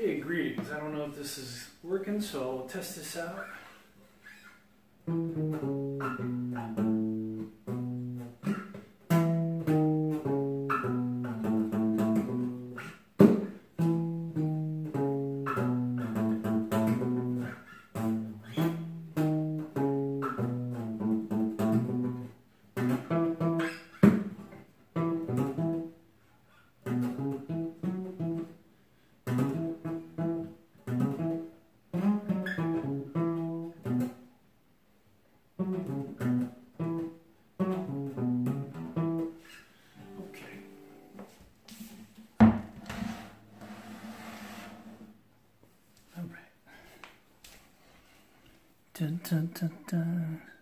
Okay, greetings. I don't know if this is working, so I'll test this out. Dun, dun, dun, dun.